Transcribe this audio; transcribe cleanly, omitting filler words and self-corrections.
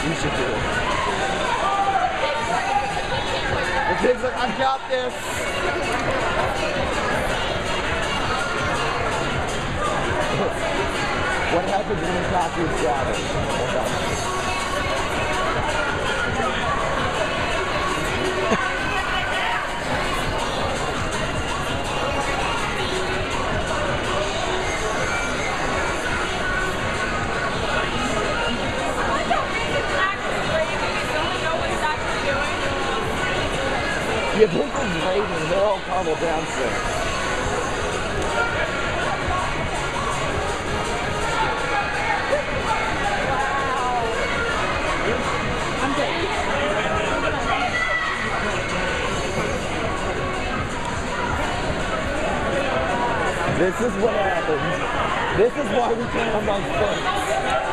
You should do it. The kid's like, I got this. What happens when you talk to your shadow? You think it's raining, they're all carnival dancing. This is what happens. This is why we can't have those things.